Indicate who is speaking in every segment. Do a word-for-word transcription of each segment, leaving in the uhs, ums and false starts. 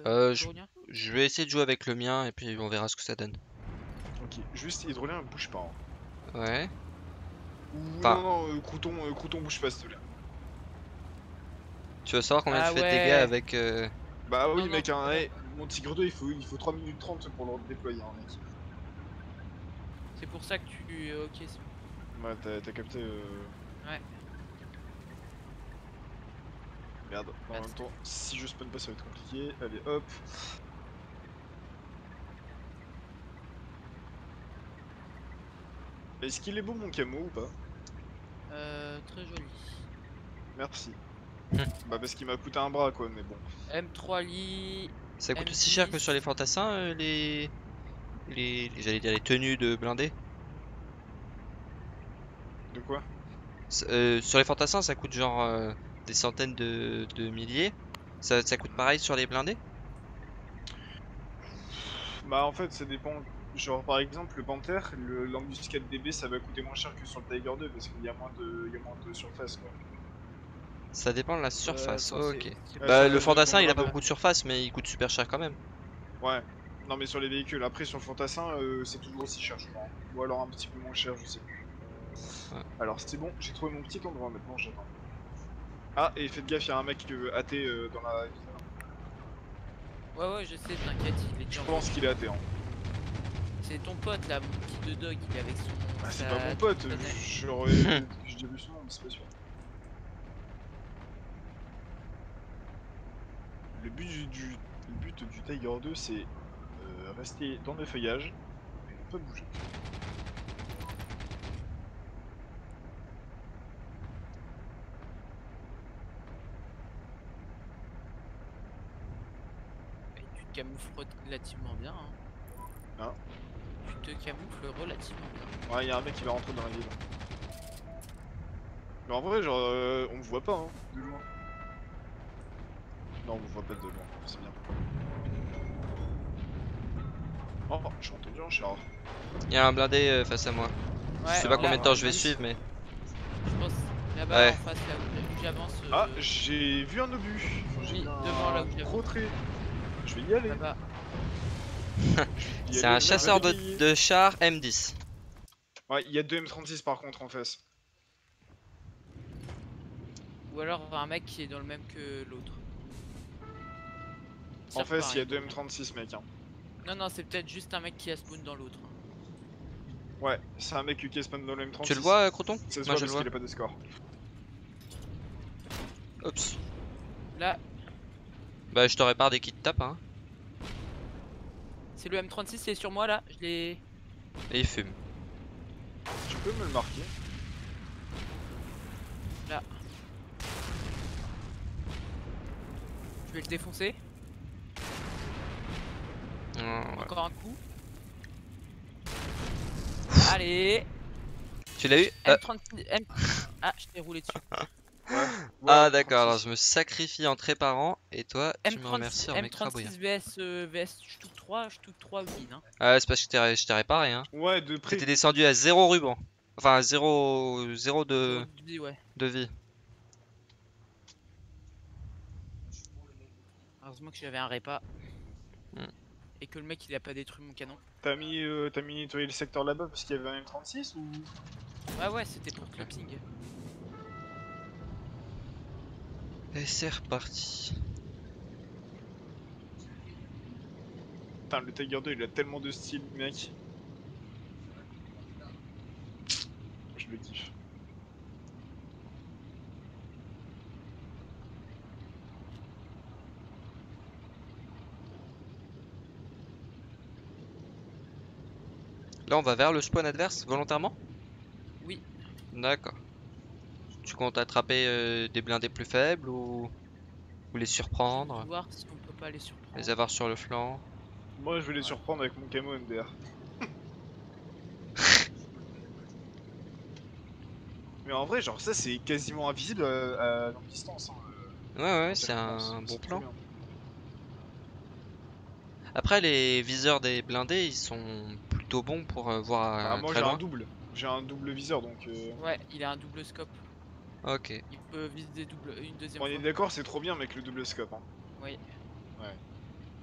Speaker 1: Euh, je,
Speaker 2: hydrolien?
Speaker 1: je vais essayer de jouer avec le mien et puis on verra ce que ça donne.
Speaker 3: Ok, juste hydrolien bouge pas. Hein.
Speaker 1: Ouais.
Speaker 3: Ou
Speaker 1: Enfin,
Speaker 3: non, non, euh, crouton, euh, crouton bouge pas s'il te plaît.
Speaker 1: tu veux savoir combien tu
Speaker 2: Ah
Speaker 1: fais de dégâts
Speaker 2: ouais.
Speaker 1: avec... euh,
Speaker 3: Bah oui
Speaker 2: Non, non,
Speaker 3: mec, hein,
Speaker 2: non.
Speaker 3: hey, mon tigre deux il faut, il faut trois minutes trente pour le déployer hein, mec.
Speaker 2: C'est pour ça que tu... Ok, c'est bon.
Speaker 3: Ouais t'as capté euh...
Speaker 2: Ouais.
Speaker 3: Merde, en même temps, si je spawn pas ça va être compliqué. Allez hop. Est-ce qu'il est beau mon camo ou pas?
Speaker 2: Euh, très joli.
Speaker 3: Merci. Bah parce qu'il m'a coûté un bras quoi, mais bon.
Speaker 2: M trois Lee...
Speaker 1: Ça coûte
Speaker 2: M
Speaker 1: aussi cher que
Speaker 2: dix.
Speaker 1: sur les fantassins, euh, les... les... les- j'allais dire les tenues de blindés.
Speaker 3: De quoi?
Speaker 1: S- euh, sur les fantassins, ça coûte genre euh, des centaines de, de milliers. Ça, ça coûte pareil sur les blindés?
Speaker 3: Bah en fait ça dépend. Genre par exemple le Panther, le l'embuscade D B ça va coûter moins cher que sur le Tiger deux parce qu'il y a moins de, il y a moins de surface quoi.
Speaker 1: Ça dépend de la
Speaker 2: Euh,
Speaker 1: surface,
Speaker 2: attends,
Speaker 1: ok.
Speaker 2: c'est... c'est
Speaker 3: La
Speaker 1: Bah le
Speaker 3: surface de ton
Speaker 1: fantassin il a pas
Speaker 3: blindé.
Speaker 1: beaucoup de surface mais il coûte super cher quand même.
Speaker 3: Ouais. Non mais sur les véhicules, après sur le fantassin euh, c'est toujours aussi cher je crois. Ou alors un petit peu moins cher, je sais plus.
Speaker 1: Ouais.
Speaker 3: Alors c'est bon, j'ai trouvé mon petit endroit maintenant, j'attends. Ah et faites gaffe, il y a un mec euh, athée euh, dans la ville.
Speaker 2: Ouais, ouais, je sais, t'inquiète, il est
Speaker 3: Je
Speaker 2: déjà
Speaker 3: pense
Speaker 2: envoyé.
Speaker 3: qu'il est athée hein.
Speaker 2: C'est ton pote là, mon petit de dog, il est avec son...
Speaker 3: Ah c'est
Speaker 2: sa-
Speaker 3: pas mon pote,
Speaker 2: sa-
Speaker 3: j'aurais j'ai déjà vu son nom mais c'est pas sûr. Le but du, du- le but du Tiger deux c'est euh, rester dans le feuillage et ne pas bouger.
Speaker 2: Et tu te camoufles relativement bien, hein.
Speaker 3: Hein?
Speaker 2: Tu te camoufles relativement bien.
Speaker 3: Ouais, il y a un mec qui va rentrer dans la ville. Mais en vrai, genre, euh, on me voit pas, hein, de loin. Non, on me voit pas de loin, c'est bien. Oh, j'ai entendu un char.
Speaker 1: Il y a un blindé euh, face à moi. Je
Speaker 2: Ouais,
Speaker 1: sais pas
Speaker 3: Alors,
Speaker 1: combien
Speaker 2: là,
Speaker 1: de
Speaker 3: un
Speaker 1: temps je vais
Speaker 3: M dix.
Speaker 1: suivre mais...
Speaker 2: je pense là-bas
Speaker 1: Ouais.
Speaker 2: en face, là où, où j'avance. Euh,
Speaker 3: Ah, j'ai vu un obus. Enfin, j'ai
Speaker 2: oui,
Speaker 3: vu un
Speaker 2: devant là où
Speaker 3: gros
Speaker 2: j'avance.
Speaker 3: trait. Je vais y aller.
Speaker 2: Là-bas.
Speaker 3: Je vais y
Speaker 1: C'est
Speaker 3: aller,
Speaker 1: un
Speaker 3: le mec va
Speaker 1: chasseur de,
Speaker 3: bégayer.
Speaker 1: de chars M dix.
Speaker 3: Ouais, il y a deux M trente-six par contre en face.
Speaker 2: Ou alors un mec qui est dans le même que l'autre.
Speaker 3: En
Speaker 2: Tire
Speaker 3: face, il y
Speaker 2: pareil.
Speaker 3: a deux M trente-six, mec. Hein.
Speaker 2: Non, non, c'est peut-être juste un mec qui a spawn dans l'autre.
Speaker 3: Ouais, c'est un mec qui spawn dans le M trente-six.
Speaker 1: Tu le vois, euh, Croton?
Speaker 3: Ça se
Speaker 1: Moi
Speaker 3: voit
Speaker 1: je le
Speaker 3: parce
Speaker 1: vois.
Speaker 3: qu'il a pas de score.
Speaker 1: Oups.
Speaker 2: Là,
Speaker 1: Bah je te répare dès qu'il te tape hein.
Speaker 2: c'est le M trente-six, c'est sur moi là. Je l'ai.
Speaker 1: Et il fume.
Speaker 3: Tu peux me le marquer?
Speaker 2: Là. Je vais le défoncer.
Speaker 1: Oh, ouais.
Speaker 2: Encore un coup. Allez.
Speaker 1: Tu l'as eu? Euh,
Speaker 2: M trente-six. M... Ah, je t'ai roulé dessus.
Speaker 3: Ouais. Ouais,
Speaker 1: Ah d'accord, alors
Speaker 3: trente-six.
Speaker 1: je me sacrifie en te réparant et toi tu
Speaker 2: M
Speaker 1: me remercies en
Speaker 2: trente-six,
Speaker 1: m'écrabouillant.
Speaker 2: M trente-six V S, euh, V S Stuck trois, Stuck trois win. Hein.
Speaker 1: Ah c'est parce que je t'ai je t'ai réparé hein.
Speaker 3: Ouais, de près.
Speaker 1: T'étais descendu à zéro ruban. Enfin à zéro, zéro
Speaker 2: Zéro
Speaker 1: de,
Speaker 2: de vie, ouais.
Speaker 1: de vie.
Speaker 2: Heureusement que j'avais un répa.
Speaker 1: Hmm.
Speaker 2: Et que le mec il a pas détruit mon canon.
Speaker 3: T'as mis, euh, t'as mis nettoyer le secteur là-bas parce qu'il y avait un M trente-six ou?
Speaker 2: Ouais, ouais, c'était pour clipping.
Speaker 1: Et c'est reparti.
Speaker 3: Putain, le Tiger deux il a tellement de style, mec. Je le kiffe.
Speaker 1: Là on va vers le spawn adverse volontairement?
Speaker 2: Oui.
Speaker 1: D'accord. Tu comptes attraper euh, des blindés plus faibles ou, ou les
Speaker 2: Je
Speaker 1: surprendre?
Speaker 2: vais voir si on peut pas les surprendre.
Speaker 1: Les avoir sur le flanc?
Speaker 3: Moi je vais les surprendre avec mon camo M D R. Mais en vrai, genre ça c'est quasiment invisible à, à longue distance. Hein.
Speaker 1: Ouais ouais,
Speaker 3: En
Speaker 1: c'est
Speaker 3: performance,
Speaker 1: un bon
Speaker 3: c'est trop
Speaker 1: plan.
Speaker 3: bien.
Speaker 1: Après les viseurs des blindés ils sont plutôt bons pour euh, voir
Speaker 3: Bah
Speaker 1: euh,
Speaker 3: moi
Speaker 1: très
Speaker 3: j'ai un
Speaker 1: loin.
Speaker 3: double. J'ai un double viseur donc... Euh...
Speaker 2: Ouais, il a un double scope.
Speaker 1: Ok.
Speaker 2: Il peut viser double une deuxième
Speaker 3: On est
Speaker 2: fois.
Speaker 3: d'accord, c'est trop bien mec le double scope. Hein.
Speaker 2: Oui.
Speaker 3: Ouais.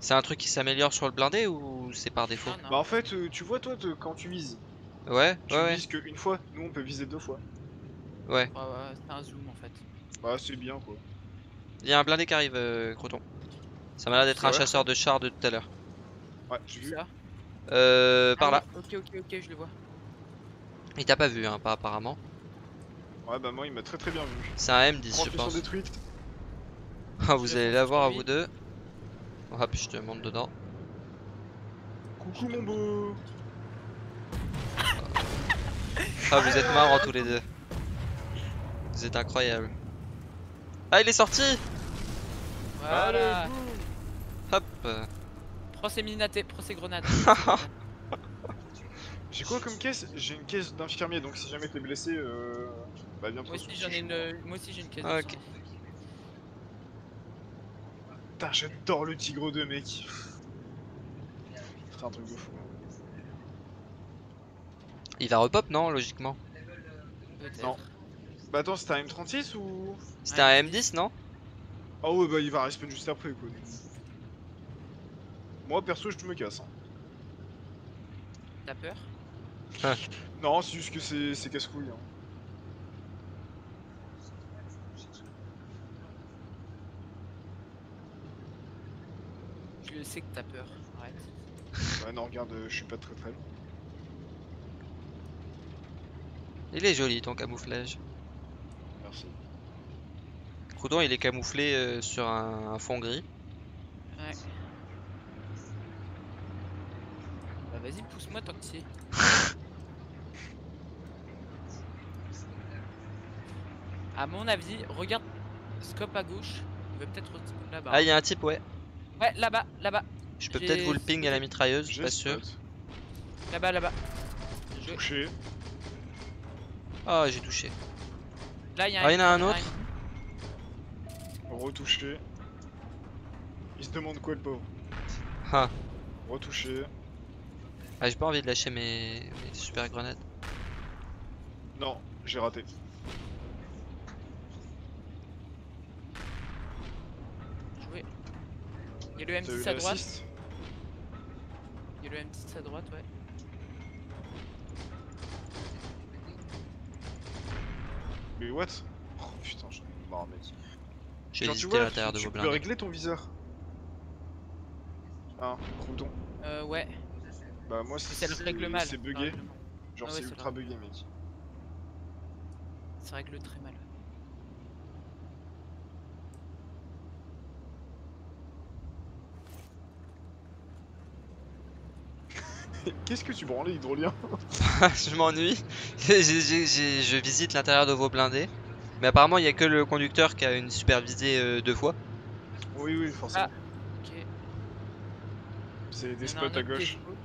Speaker 1: C'est un truc qui s'améliore sur le blindé ou c'est par défaut?
Speaker 2: Non, non.
Speaker 3: Bah en fait, euh, tu vois toi, te- quand tu vises,
Speaker 1: Ouais,
Speaker 3: tu
Speaker 1: ouais, ouais,
Speaker 3: vises qu'une fois, nous on peut viser deux fois.
Speaker 1: ouais.
Speaker 2: Ouais, ouais, c'est un zoom en fait.
Speaker 3: Bah c'est bien quoi.
Speaker 1: Il y a un blindé qui arrive, euh, Croton. Ça m'a l'air d'être
Speaker 3: Ah
Speaker 1: un
Speaker 3: ouais?
Speaker 1: chasseur de chars de tout à l'heure.
Speaker 3: Ouais, j'ai vu.
Speaker 2: Ça.
Speaker 1: Euh,
Speaker 2: Ah
Speaker 1: par
Speaker 2: oui,
Speaker 1: là.
Speaker 2: ok, ok, ok, je le vois.
Speaker 1: Il t'a pas vu, hein, pas apparemment.
Speaker 3: Ouais bah moi il m'a très très bien vu.
Speaker 1: C'est un M dix, je
Speaker 3: Construction
Speaker 1: pense.
Speaker 3: détruite.
Speaker 1: Ah, vous
Speaker 2: Je
Speaker 1: allez
Speaker 2: fonce
Speaker 1: la voir à
Speaker 2: sur
Speaker 1: vous
Speaker 2: lui.
Speaker 1: deux. Hop, je te monte dedans.
Speaker 3: Coucou mon beau.
Speaker 1: Ah, vous êtes marrants tous les deux. Vous êtes incroyables. Ah, il est sorti!
Speaker 2: Voilà.
Speaker 3: Allez, boum.
Speaker 1: Hop. euh,
Speaker 2: Prends ses minatés, prends ses grenades.
Speaker 3: J'ai quoi comme caisse? J'ai une caisse d'infirmier, donc si jamais t'es blessé, euh... bah viens te
Speaker 2: Moi aussi
Speaker 3: ressourcer
Speaker 2: j'en ai
Speaker 3: chez
Speaker 2: une.
Speaker 3: moi.
Speaker 2: Moi aussi j'ai une caisse
Speaker 1: Ah,
Speaker 2: de
Speaker 1: ok.
Speaker 2: sang.
Speaker 3: Putain, j'adore le Tigre deux mec. C'est un truc de fou.
Speaker 1: Il va repop, non, logiquement?
Speaker 2: Peut-être.
Speaker 3: Non. Bah attends, c'était un M trente-six ou...
Speaker 1: C'était un M dix, non?
Speaker 3: Ah ouais bah il va respawn juste après quoi. Moi perso je me casse. Hein.
Speaker 2: T'as peur?
Speaker 3: Non, c'est juste que c'est c'est casse-couille. Hein.
Speaker 2: Je sais que t'as peur. Arrête.
Speaker 3: Bah non, regarde, euh, je suis pas très très loin.
Speaker 1: Il est joli ton camouflage.
Speaker 3: Merci.
Speaker 1: Croudon, il est camouflé euh, sur un, un fond gris.
Speaker 2: Ouais. Bah vas-y, pousse-moi tant que tu y es. À mon avis, regarde, scope à gauche. Il va peut-être respawn là-bas.
Speaker 1: Ah, il y a un type, ouais.
Speaker 2: Ouais, là-bas, là-bas.
Speaker 1: Je peux
Speaker 2: J'ai
Speaker 1: peut-être vous le ping à la
Speaker 2: spoté.
Speaker 1: mitrailleuse,
Speaker 3: J'ai
Speaker 1: pas sûr.
Speaker 3: spot.
Speaker 2: Là-bas, là-bas. Je-
Speaker 3: Touché.
Speaker 1: Ah, j'ai touché.
Speaker 2: Là, il y a
Speaker 1: Ah, il y en a un
Speaker 2: il
Speaker 1: autre.
Speaker 3: Retouché. Il se demande quoi le pauvre.
Speaker 1: Ah,
Speaker 3: Retouché.
Speaker 1: ah j'ai pas envie de lâcher mes, mes super grenades.
Speaker 3: Non, j'ai raté.
Speaker 2: Joué. Il y a le M
Speaker 3: T'as eu
Speaker 2: six à droite.
Speaker 3: l'assist?
Speaker 2: Il y a le M six à droite, ouais.
Speaker 3: Mais what? Oh putain, j'en ai marre mec.
Speaker 1: J'ai
Speaker 3: Genre, tu
Speaker 1: visité
Speaker 3: vois,
Speaker 1: l'intérieur
Speaker 3: tu,
Speaker 1: de
Speaker 3: tu
Speaker 1: vos
Speaker 3: peux
Speaker 1: blindés.
Speaker 3: régler ton viseur. Hein, crouton.
Speaker 2: Euh, ouais.
Speaker 3: Bah moi
Speaker 2: Mais ça le
Speaker 3: c'est
Speaker 2: règle mal.
Speaker 3: c'est
Speaker 2: ça
Speaker 3: bugué.
Speaker 2: règle mal.
Speaker 3: Genre
Speaker 2: Ah ouais,
Speaker 3: c'est
Speaker 2: ça
Speaker 3: ultra
Speaker 2: règle.
Speaker 3: bugué mec.
Speaker 2: Ça règle très mal.
Speaker 3: Qu'est-ce que tu branlais hydrolien?
Speaker 1: Je m'ennuie. J'ai- j'ai- j'ai- Je visite l'intérieur de vos blindés. Mais apparemment, il y a que le conducteur qui a une super visée euh, deux fois.
Speaker 3: Oui oui forcément.
Speaker 2: Ok.
Speaker 3: C'est des
Speaker 2: Il y en a un
Speaker 3: spots à
Speaker 2: autre qui est
Speaker 3: gauche.
Speaker 2: chaud.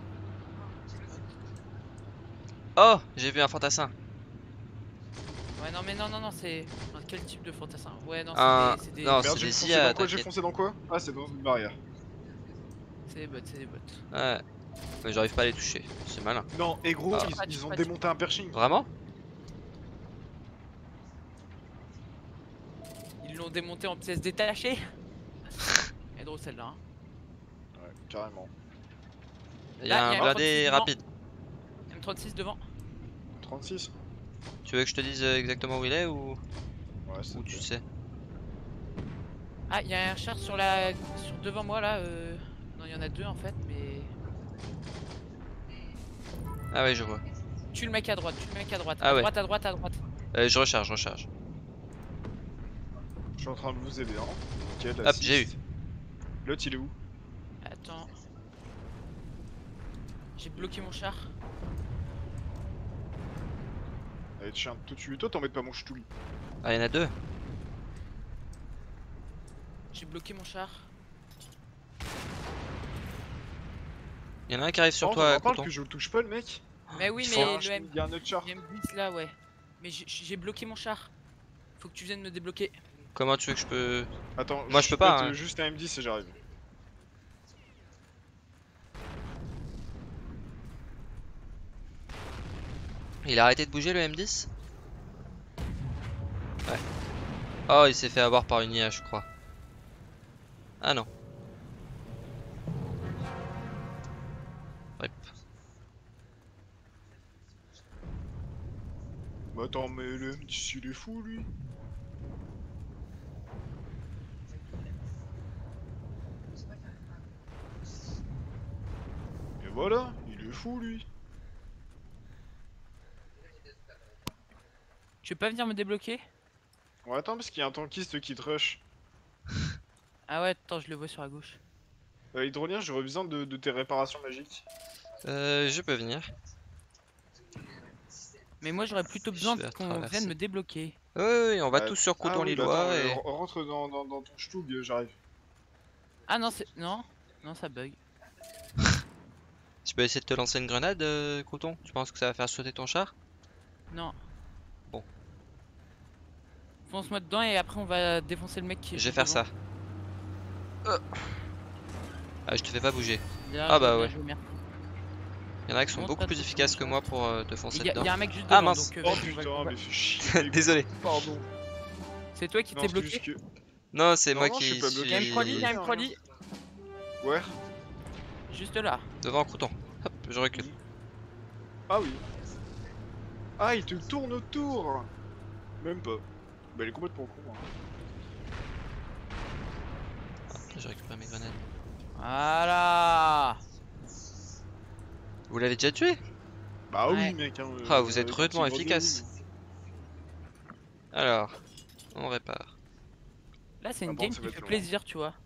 Speaker 1: Oh, j'ai vu un fantassin.
Speaker 2: Ouais, non, mais non, non, non, c'est. Enfin, quel type de fantassin? Ouais, non,
Speaker 1: Un-
Speaker 2: c'est des. C'est des...
Speaker 1: non,
Speaker 3: Merde,
Speaker 1: c'est
Speaker 3: j'ai
Speaker 1: des
Speaker 3: foncé
Speaker 1: I A,
Speaker 3: dans quoi? J'ai
Speaker 1: t'inquiète.
Speaker 3: foncé dans quoi? Ah c'est dans une barrière.
Speaker 2: c'est des bots, c'est des bots.
Speaker 1: Ouais. Mais j'arrive pas à les toucher. C'est malin.
Speaker 3: Non, et gros,
Speaker 1: Ah.
Speaker 3: ils,
Speaker 2: Patch,
Speaker 3: ils ont
Speaker 2: patch.
Speaker 3: démonté un pershing.
Speaker 1: Vraiment?
Speaker 2: Ils l'ont démonté en pièces détachées. Elle est drôle celle-là. Hein.
Speaker 3: Ouais, carrément.
Speaker 1: Il y
Speaker 2: Là,
Speaker 1: a
Speaker 2: il y
Speaker 1: un
Speaker 2: a un
Speaker 1: blindé
Speaker 2: trente-six
Speaker 1: rapide.
Speaker 2: M trente-six devant.
Speaker 3: trente-six?
Speaker 1: Tu veux que je te dise euh, exactement où il est ou,
Speaker 3: Ouais, c'est
Speaker 1: ou tu sais?
Speaker 2: Ah, il y a un char sur la. Sur devant moi là. Euh... Non, il y en a deux en fait, mais.
Speaker 1: Ah ouais, je vois.
Speaker 2: Tue le mec à droite, tue le mec à droite.
Speaker 1: Ah
Speaker 2: à
Speaker 1: ouais.
Speaker 2: droite, à droite, à droite.
Speaker 1: Euh, je recharge, je recharge.
Speaker 3: Je suis en train de vous aider, hein. Nickel,
Speaker 1: Hop,
Speaker 3: assist.
Speaker 1: j'ai eu.
Speaker 3: L'autre il est où?
Speaker 2: Attends. J'ai bloqué mon char.
Speaker 3: Allez, chien, tout tu toi t'embêtes pas mon ch'touli.
Speaker 1: Ah, il y en a deux.
Speaker 2: J'ai bloqué mon char.
Speaker 1: Il y en a un qui arrive sur
Speaker 3: Oh,
Speaker 1: toi,
Speaker 3: on parle
Speaker 1: Croton.
Speaker 3: que je le touche pas le mec.
Speaker 2: Mais oui,
Speaker 1: il
Speaker 2: mais
Speaker 1: faut
Speaker 3: Il y a un
Speaker 2: le
Speaker 3: ch-
Speaker 2: M...
Speaker 3: il y a un autre char.
Speaker 2: le M dix là, ouais. Mais j'ai- j'ai bloqué mon char. Faut que tu viennes me débloquer.
Speaker 1: Comment tu veux que je peux...
Speaker 3: Attends,
Speaker 1: Moi, je peux pas,
Speaker 3: pète,
Speaker 1: hein.
Speaker 3: euh, juste un M dix et j'arrive.
Speaker 1: Il a arrêté de bouger le M dix? Ouais. Oh, il s'est fait avoir par une I A, je crois. Ah non. Rip.
Speaker 3: Bah attends, mais le M dix il est fou lui. Et voilà, il est fou lui.
Speaker 2: Tu veux pas venir me débloquer?
Speaker 3: Ouais, attends, parce qu'il y a un tankiste qui te rush.
Speaker 2: Ah ouais, attends, je le vois sur la gauche.
Speaker 3: Euh, Hydrolien, j'aurais besoin de, de tes réparations magiques.
Speaker 1: Euh, je peux venir.
Speaker 2: Mais moi j'aurais plutôt
Speaker 1: Je
Speaker 2: besoin
Speaker 1: vais
Speaker 2: qu'on
Speaker 1: traverser.
Speaker 2: vienne me débloquer.
Speaker 1: Oui, oui, oui, on va
Speaker 3: Bah,
Speaker 1: tous sur
Speaker 3: ah
Speaker 1: Coton
Speaker 3: oui, bah
Speaker 1: Lillois
Speaker 3: attends,
Speaker 1: et...
Speaker 3: euh, rentre dans, dans, dans ton stug, euh, j'arrive.
Speaker 2: Ah non, c'est. Non, non, ça bug.
Speaker 1: Je peux essayer de te lancer une grenade, euh, Coton? Tu penses que ça va faire sauter ton char?
Speaker 2: Non.
Speaker 1: Bon.
Speaker 2: Fonce-moi dedans et après on va défoncer le mec qui est.
Speaker 1: Je vais
Speaker 2: juste
Speaker 1: faire
Speaker 2: devant.
Speaker 1: ça. Euh. Ah, je te fais pas bouger.
Speaker 2: Bien
Speaker 1: Ah
Speaker 2: joué,
Speaker 1: bah
Speaker 2: bien
Speaker 1: ouais.
Speaker 2: joué, merde.
Speaker 1: Il y en a qui sont
Speaker 2: Monte
Speaker 1: beaucoup
Speaker 2: pas
Speaker 1: plus
Speaker 2: trop
Speaker 1: efficaces
Speaker 2: sur
Speaker 1: que
Speaker 2: le
Speaker 1: moi pour euh, te foncer
Speaker 2: Il y, a-
Speaker 1: dedans.
Speaker 2: y a un mec juste
Speaker 1: Ah,
Speaker 2: devant
Speaker 1: mince.
Speaker 2: donc. euh,
Speaker 3: Oh
Speaker 2: vas-y, on va-
Speaker 3: putain,
Speaker 2: on va-
Speaker 3: mais fais chier.
Speaker 1: Désolé.
Speaker 3: Pardon.
Speaker 2: C'est toi qui
Speaker 3: Non,
Speaker 2: t'es
Speaker 3: c'est
Speaker 2: bloqué?
Speaker 3: juste que...
Speaker 1: Non, c'est
Speaker 3: Non,
Speaker 1: moi
Speaker 3: non, je
Speaker 1: qui
Speaker 3: suis pas bloqué,
Speaker 2: Il y a
Speaker 3: je
Speaker 2: une
Speaker 3: suis
Speaker 2: proli, il y a une
Speaker 3: rien.
Speaker 2: proli.
Speaker 3: Ouais.
Speaker 2: Juste là.
Speaker 1: devant Coton. Hop, je recule.
Speaker 3: Ah oui. Ah, il te tourne autour. Même pas. Bah, il est complètement con. Hein.
Speaker 1: Je récupère mes grenades.
Speaker 2: Voilà.
Speaker 1: Vous l'avez déjà tué?
Speaker 3: Bah
Speaker 2: Ouais.
Speaker 3: oui, mec. Hein,
Speaker 1: Ah, vous êtes
Speaker 3: avec un
Speaker 1: rudement
Speaker 3: tigre
Speaker 1: efficace.
Speaker 3: gris.
Speaker 1: Alors, on répare.
Speaker 2: Là c'est une
Speaker 3: Ah bon,
Speaker 2: game
Speaker 3: ça
Speaker 2: qui
Speaker 3: va
Speaker 2: fait
Speaker 3: être long.
Speaker 2: plaisir, tu vois.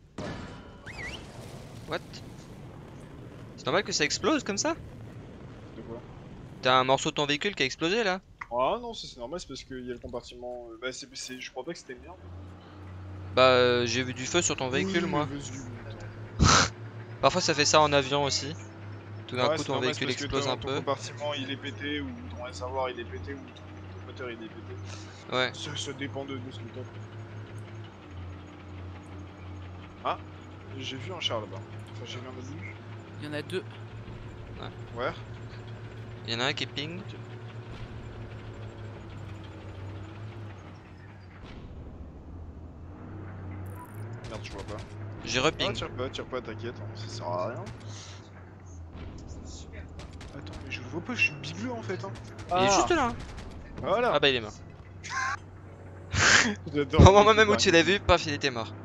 Speaker 1: What? C'est normal que ça explose comme ça?
Speaker 3: De quoi?
Speaker 1: T'as un morceau de ton véhicule qui a explosé là?
Speaker 3: Ah non, ça, c'est normal, c'est parce qu'il y a le compartiment. euh, Bah, c'est, c'est- je crois pas que c'était merde.
Speaker 1: Bah, euh, j'ai vu du feu sur ton véhicule
Speaker 3: Oui,
Speaker 1: moi.
Speaker 3: mais vas-y, bon, attends.
Speaker 1: Parfois ça fait ça en avion aussi. Tout d'un
Speaker 3: Ouais,
Speaker 1: coup
Speaker 3: c'est
Speaker 1: ton
Speaker 3: normal,
Speaker 1: véhicule
Speaker 3: c'est parce
Speaker 1: explose
Speaker 3: que ton,
Speaker 1: un
Speaker 3: ton
Speaker 1: peu.
Speaker 3: compartiment il est pété, ou ton réservoir il est pété, ou ton, ton moteur il est pété.
Speaker 1: Ouais.
Speaker 3: Ça, ça dépend de, de ce que t'as. Ah, j'ai vu un char là-bas. Enfin, j'ai vu un obus.
Speaker 2: Il y en a deux.
Speaker 3: Ouais.
Speaker 1: Il y en a un qui ping.
Speaker 3: Merde, je vois pas.
Speaker 1: J'ai
Speaker 3: Ah,
Speaker 1: reping.
Speaker 3: tire pas, tire pas, t'inquiète, hein, ça sert à rien. Attends, mais je le vois pas, je suis bigleux en fait. Hein.
Speaker 1: Il est juste là. hein.
Speaker 3: Voilà.
Speaker 1: Ah bah il est mort.
Speaker 3: J'adore.
Speaker 1: Au moment même où tu l'as vu, paf, il était mort.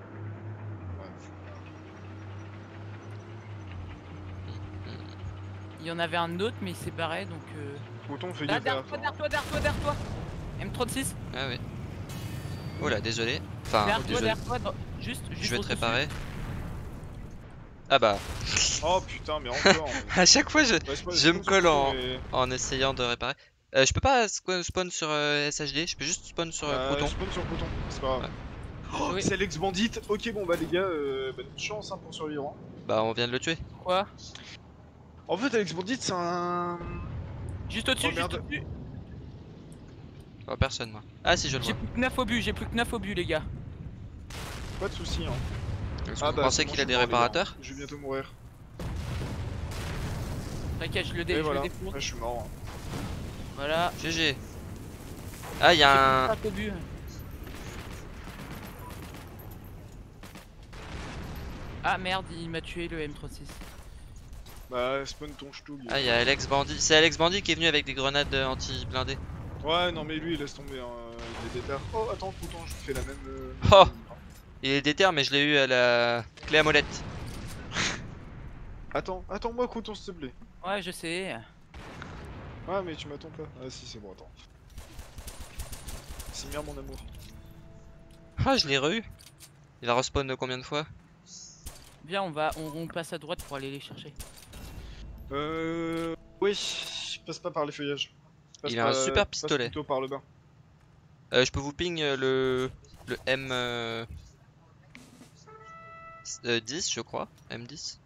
Speaker 2: Il y en avait un autre mais il s'est barré donc. Euh...
Speaker 3: Coton, fais
Speaker 2: Là,
Speaker 3: gaffe.
Speaker 2: derrière toi,
Speaker 3: hein.
Speaker 2: derrière toi, derrière toi, derrière toi. M trente-six.
Speaker 1: Ah oui. Oula, désolé. Enfin,
Speaker 2: Derrière toi,
Speaker 1: désolé.
Speaker 2: derrière toi. dans- Juste, juste.
Speaker 1: Je vais te
Speaker 2: au-dessus.
Speaker 1: réparer. Ah bah,
Speaker 3: Oh putain, mais encore.
Speaker 1: à chaque fois je,
Speaker 3: Ouais, c'est pas-
Speaker 1: je
Speaker 3: c'est
Speaker 1: me
Speaker 3: pas
Speaker 1: colle
Speaker 3: sur
Speaker 1: en,
Speaker 3: Coton, mais-
Speaker 1: en essayant de réparer. Euh, je peux pas squ- spawn sur euh, S H D, je peux juste spawn sur euh,
Speaker 3: Euh,
Speaker 1: Coton.
Speaker 3: Spawn sur Coton, c'est pas grave.
Speaker 1: Ouais.
Speaker 3: Oh,
Speaker 2: Oui.
Speaker 3: c'est l'ex-bandit. Ok, bon bah les gars, euh, bonne chance hein, pour survivre. hein.
Speaker 1: Bah on vient de le tuer.
Speaker 2: Quoi?
Speaker 3: En fait, Alex-bandit, c'est un.
Speaker 2: Juste au-dessus,
Speaker 3: Oh,
Speaker 2: juste
Speaker 3: merde.
Speaker 2: au-dessus.
Speaker 1: Oh, personne moi. Ah si je le
Speaker 2: J'ai
Speaker 1: vois.
Speaker 2: plus que neuf obus, j'ai plus que neuf obus les gars.
Speaker 3: Pas de soucis. Hein.
Speaker 1: Est-ce
Speaker 3: Ah
Speaker 1: que vous
Speaker 3: bah,
Speaker 1: pensez
Speaker 3: c'est bon,
Speaker 1: qu'il
Speaker 3: je
Speaker 1: a
Speaker 3: suis
Speaker 1: des
Speaker 3: mort, les gars.
Speaker 1: réparateurs?
Speaker 3: Je vais bientôt mourir.
Speaker 2: T'inquiète, je le, dé
Speaker 3: Et
Speaker 2: je
Speaker 3: voilà.
Speaker 2: le défonce.
Speaker 3: Ouais, je suis mort. hein.
Speaker 2: Voilà.
Speaker 1: G G. Ah il y a un...
Speaker 2: Pas obus. Ah merde, il m'a tué le M trente-six.
Speaker 3: Bah, spawn ton stug.
Speaker 1: Ah il y a Alex Bandit. C'est Alex Bandit qui est venu avec des grenades euh, anti-blindées.
Speaker 3: Ouais, non, mais lui, il laisse tomber. Hein. Il est déter. Oh, attends, Coton, je te fais la même. euh,
Speaker 1: Oh. Il est déter mais je l'ai eu à la clé à molette.
Speaker 3: Attends, attends-moi, Coton, s'il te plaît.
Speaker 2: Ouais, je sais.
Speaker 3: Ouais, mais tu m'attends pas. Ah, si, c'est bon, attends. C'est bien, mon amour.
Speaker 1: Ah je l'ai re-eu. Il va respawn combien de fois?
Speaker 2: Viens, on va, on, on passe à droite pour aller les chercher.
Speaker 3: Euh. Oui, passe pas par les feuillages. Passe
Speaker 1: Il a un
Speaker 3: par-
Speaker 1: super
Speaker 3: passe
Speaker 1: pistolet.
Speaker 3: plutôt par le bas.
Speaker 1: Euh, je peux vous ping euh, le, le M euh, euh, dix je crois. M dix.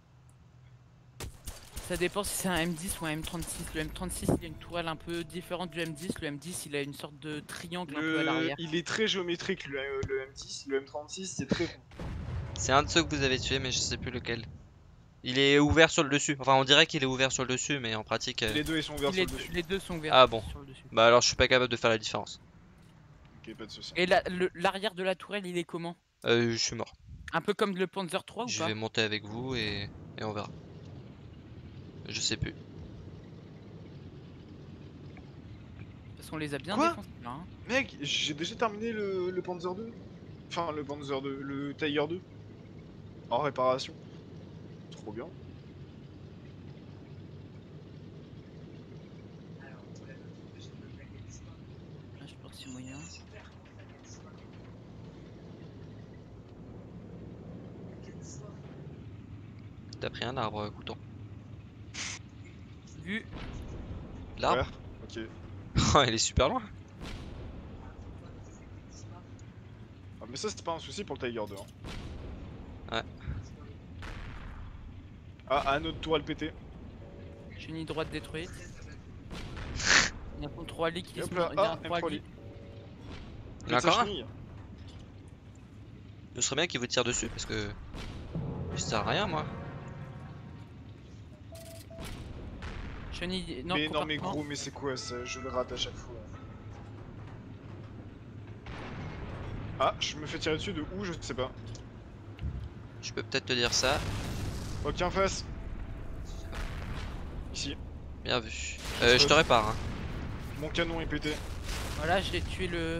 Speaker 2: Ça dépend si c'est un M dix ou un M trente-six. Le M trente-six il a une tourelle un peu différente du M dix. Le M dix il a une sorte de triangle un peu à
Speaker 3: Le...
Speaker 2: l'arrière.
Speaker 3: Il est très géométrique, le, le M dix. Le M trente-six, c'est très rond.
Speaker 1: C'est un de ceux que vous avez tué mais je sais plus lequel. Il est ouvert sur le dessus. Enfin on dirait qu'il est ouvert sur le dessus mais en pratique... euh,
Speaker 3: Les deux, ils sont ouverts
Speaker 2: les,
Speaker 3: sur le
Speaker 2: deux,
Speaker 3: dessus.
Speaker 2: les deux sont ouverts
Speaker 1: Ah bon.
Speaker 2: sur le dessus.
Speaker 1: Bah alors je suis pas capable de faire la différence.
Speaker 3: Ok, pas de soucis.
Speaker 2: Et la- le- l'arrière de la tourelle il est comment?
Speaker 1: Euh, je suis mort.
Speaker 2: Un peu comme le Panzer trois ou
Speaker 1: Je
Speaker 2: pas?
Speaker 1: vais monter avec vous et, et on verra. Je sais plus.
Speaker 2: Parce qu'on les a bien
Speaker 3: Quoi
Speaker 2: défoncés là. Hein.
Speaker 3: Mec, j'ai déjà terminé le, le Panzer deux. Enfin, le Panzer deux, le Tiger deux. En réparation. Trop bien.
Speaker 2: Là, je pense que c'est moyen.
Speaker 1: T'as pris un arbre, couton.
Speaker 2: Vu.
Speaker 1: L'arbre?
Speaker 3: Ouais, ok.
Speaker 1: Oh, il est super loin.
Speaker 3: Ah, mais ça, c'est pas un souci pour le Tiger deux. Hein.
Speaker 1: Ouais.
Speaker 3: Ah, un autre tourelle pété.
Speaker 2: J'ai une droite détruite. Il y a un trois lits qui
Speaker 3: Et hop
Speaker 2: se
Speaker 3: là,
Speaker 2: il y a
Speaker 3: ah,
Speaker 2: un
Speaker 3: M
Speaker 2: trois
Speaker 3: trois
Speaker 2: lits.
Speaker 3: lit.
Speaker 1: Il y en a encore un.
Speaker 3: chenille.
Speaker 1: Ce serait bien qu'il vous tire dessus parce que. Je sers à rien, moi.
Speaker 2: Chenille. Non,
Speaker 3: Mais non, mais
Speaker 2: compartiment.
Speaker 3: gros, mais c'est quoi ça? Je le rate à chaque fois. Ah, je me fais tirer dessus de où? Je sais pas.
Speaker 1: Je peux peut-être te dire ça.
Speaker 3: Ok, en face. Ici.
Speaker 1: Bien vu. Euh, je te répare. Hein.
Speaker 3: Mon canon est pété.
Speaker 2: Voilà, j'ai tué le.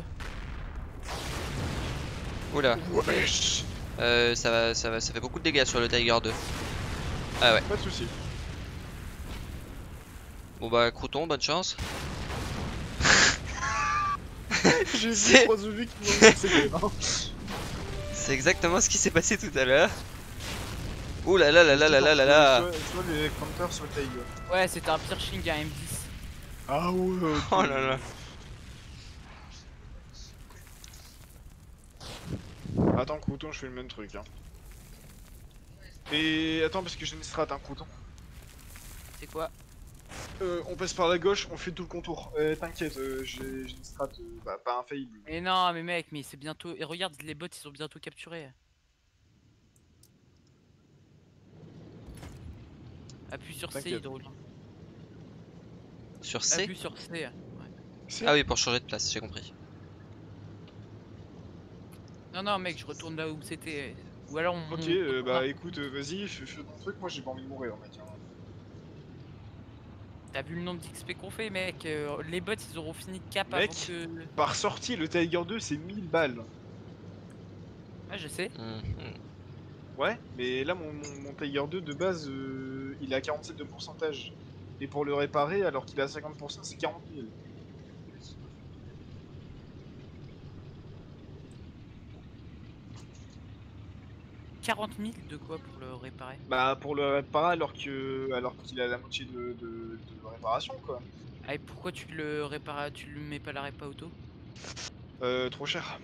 Speaker 1: Oula.
Speaker 3: Wesh.
Speaker 1: Euh, ça va, ça va, ça fait beaucoup de dégâts sur le Tiger deux. Ah ouais.
Speaker 3: Pas de soucis.
Speaker 1: Bon bah, crouton, bonne chance.
Speaker 3: J'ai vu
Speaker 1: C'est-
Speaker 3: trois zombies qui m'ont obsédé. Hein.
Speaker 1: C'est exactement ce qui s'est passé tout à l'heure. Ouh là là là là là là là là.
Speaker 3: Soit, soit les counters, soit le Tiger.
Speaker 2: Ouais, c'était un Pirching à M dix.
Speaker 3: Ah ouais. ok.
Speaker 1: Oh là là.
Speaker 3: Attends, crouton, je fais le même truc. Hein. Et attends, parce que j'ai une strat, un crouton.
Speaker 2: C'est quoi?
Speaker 3: Euh, on passe par la gauche, on fait tout le contour. Euh, T'inquiète, euh, j'ai j'ai une strat, euh, bah, pas infaillible.
Speaker 2: Mais non, mais mec, mais c'est bientôt. Et regarde, les bots ils sont bientôt capturés. Appuie sur C,
Speaker 3: T'inquiète.
Speaker 2: Hydro.
Speaker 1: Sur C.
Speaker 2: Appuie sur C. Ouais.
Speaker 3: C'est-
Speaker 1: Ah oui, pour changer de place, j'ai compris.
Speaker 2: Non, non, mec, je retourne là où c'était. Ou alors on.
Speaker 3: Ok,
Speaker 2: on-
Speaker 3: euh,
Speaker 2: on-
Speaker 3: bah écoute, euh, vas-y, fais, fais ton truc, moi j'ai pas envie de mourir, mec. Hein.
Speaker 2: T'as vu le nombre d'X P qu'on fait, mec? euh, Les bots ils auront fini de cap
Speaker 3: Mec.
Speaker 2: avant que.
Speaker 3: Par sortie, le Tiger deux c'est mille balles.
Speaker 2: Ouais, je sais.
Speaker 1: Mhm.
Speaker 3: Ouais, mais là mon, mon, mon Tiger deux de base, euh, il est à quarante-sept de pourcentage. Et pour le réparer, alors qu'il est à cinquante pour cent, c'est quarante mille.
Speaker 2: quarante mille de quoi pour le réparer?
Speaker 3: Bah pour le réparer alors que alors qu'il a la moitié de, de, de réparation quoi.
Speaker 2: Ah, et pourquoi tu le répares, tu le mets pas la répa auto?
Speaker 3: Euh, trop cher.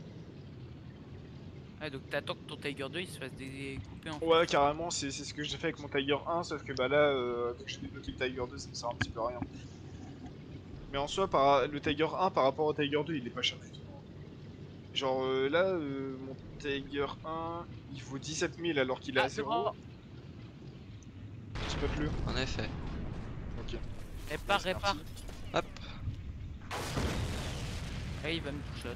Speaker 2: Ah, donc t'attends que ton Tiger deux il se fasse découper en.
Speaker 3: Ouais, carrément, c'est c'est ce que j'ai fait avec mon Tiger un, sauf que bah là, euh, vu que j'ai débloqué le Tiger deux, ça me sert un petit peu à rien. Mais en soi, par, le Tiger un par rapport au Tiger deux, il est pas cher du tout. Genre euh, là, euh, mon Tiger un, il vaut dix-sept mille alors qu'il est
Speaker 2: Ah,
Speaker 3: à zéro.
Speaker 2: devant.
Speaker 3: Spot-le.
Speaker 1: En effet.
Speaker 3: Ok.
Speaker 2: Répare,
Speaker 3: Ouais, c'est
Speaker 2: répare.
Speaker 3: parti.
Speaker 1: Hop.
Speaker 2: Ah, il va me two-shot.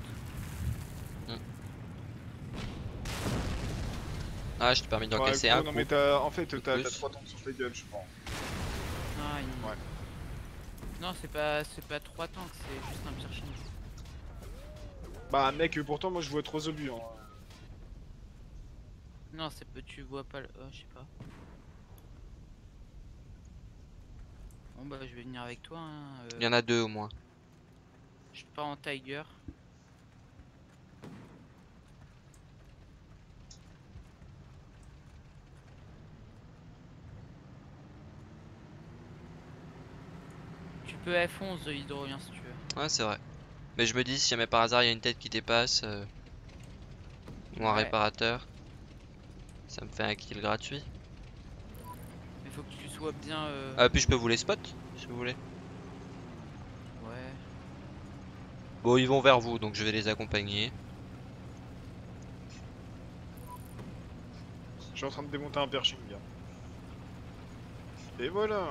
Speaker 1: Ah, je t'ai permis
Speaker 3: Ouais,
Speaker 1: d'encaisser
Speaker 3: gros,
Speaker 1: un
Speaker 3: non
Speaker 1: coup.
Speaker 3: mais t'as, en fait,
Speaker 1: de
Speaker 3: t'as
Speaker 1: plus.
Speaker 3: trois tanks sur ta gueule, je pense.
Speaker 2: Ah, il...
Speaker 3: Ouais.
Speaker 2: Non, c'est pas, c'est pas trois tanks, c'est juste un Pirching.
Speaker 3: Bah mec, euh, pourtant moi je vois trois obus. Hein.
Speaker 2: Non, c'est peu, tu vois pas le. Oh, je sais pas. Bon, bah, je vais venir avec toi. Hein. euh,
Speaker 1: Il y en a deux au moins.
Speaker 2: Je pars en Tiger. Tu peux F onze de hydrolien si tu veux.
Speaker 1: Ouais, c'est vrai. Mais je me dis, si jamais par hasard il y a une tête qui dépasse, euh, ou un
Speaker 2: Ouais.
Speaker 1: réparateur, ça me fait un kill gratuit.
Speaker 2: Mais faut que tu sois bien. Euh...
Speaker 1: Ah, puis je peux vous les spot si vous voulez.
Speaker 2: Ouais.
Speaker 1: Bon, ils vont vers vous, donc je vais les accompagner.
Speaker 3: Je suis en train de démonter un Pershing. Gars. Et voilà.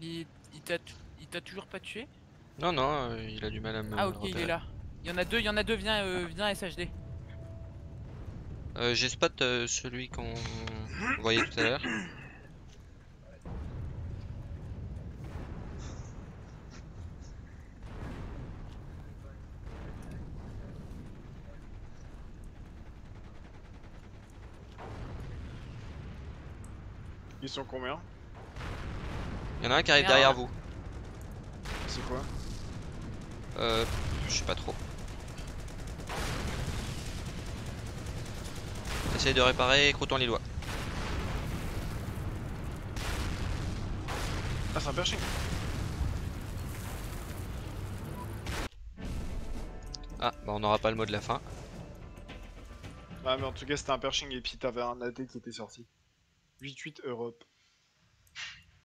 Speaker 2: Il, il t'a il t'a toujours pas tué?
Speaker 1: Non, non, euh, il a du mal à me
Speaker 2: Ah ok, il
Speaker 1: repérer.
Speaker 2: est là. Il y en a deux, il y en a deux, viens, euh, viens S H D.
Speaker 1: Euh, J'ai spot euh, celui qu'on voyait tout à l'heure.
Speaker 3: Ils sont combien?
Speaker 1: Il y en a un qui arrive
Speaker 2: Merde.
Speaker 1: derrière vous.
Speaker 3: C'est quoi?
Speaker 1: Euh, je sais pas trop. Essaye de réparer Crouton Lillois.
Speaker 3: Ah, c'est un Pershing.
Speaker 1: Ah, bah on n'aura pas le mot de la fin.
Speaker 3: Ah, mais en tout cas, c'était un Pershing et puis t'avais un A D qui était sorti. huit huit Europe.